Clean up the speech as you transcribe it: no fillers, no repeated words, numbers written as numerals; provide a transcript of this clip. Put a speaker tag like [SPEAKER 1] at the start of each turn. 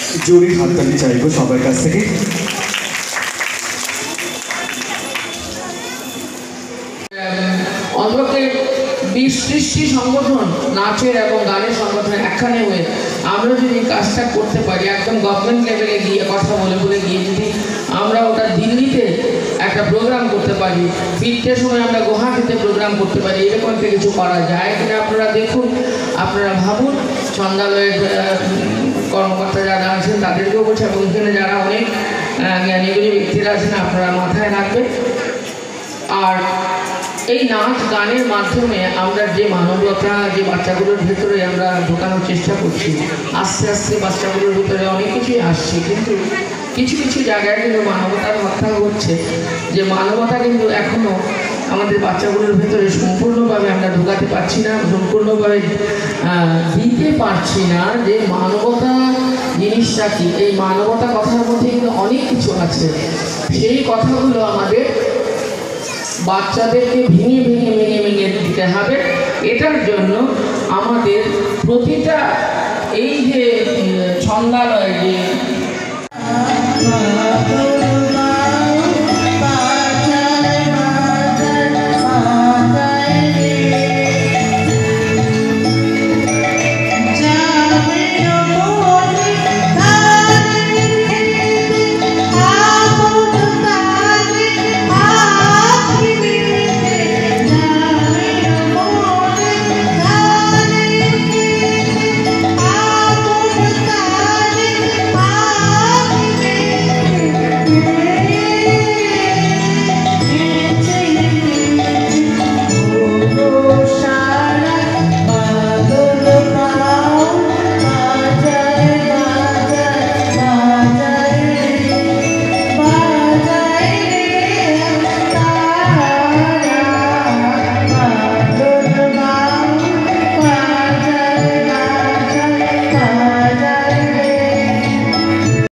[SPEAKER 1] জোরে হাততালি চাইব সবার কাছ থেকে।
[SPEAKER 2] অন্তত 20-30টি সংগঠন নাচের এবং গানের সংগঠন একখানে হয়ে আমরা যদি কাজটা করতে পারি, একদম গভর্নমেন্ট লেভেলে গিয়ে কথা বলে গিয়ে যদি আমরা ওটা দিল্লিতে একটা প্রোগ্রাম করতে পারি, ফিরতে সময় আমরা গুয়াহাটিতে প্রোগ্রাম করতে পারি, এরকম একটা কিছু করা যায় কিনা আপনারা দেখুন, আপনারা ভাবুন। সন্ধ্যালয়ের কর্মকর্তা যারা আছেন তাদেরকেও বলছে, এবং এখানে যারা অনেক জ্ঞানীগুলি ব্যক্তিরা আছেন আপনারা মাথায় রাখবেন। আর এই নাচ গানের মাধ্যমে আমরা যে মানবতা, যে বাচ্চাগুলোর ভেতরে আমরা ঢোকানোর চেষ্টা করছি, আস্তে আস্তে বাচ্চাগুলোর ভিতরে অনেক কিছুই আসছে, কিন্তু কিছু কিছু জায়গায় কিন্তু মানবতার হত্যা হচ্ছে, যে মানবতা কিন্তু এখনও আমাদের বাচ্চাগুলোর ভেতরে সম্পূর্ণভাবে আমরা ঢোকাতে পারছি না, সম্পূর্ণভাবে দিতে পারছি না যে মানবতা জিনিসটা কি। এই মানবতা কথার মধ্যে কিন্তু অনেক কিছু আছে, সেই কথাগুলো আমাদের বাচ্চাদেরকে ভেঙে দিতে হবে। এটার জন্য আমাদের প্রতিটা এই যে ছন্দালয় যে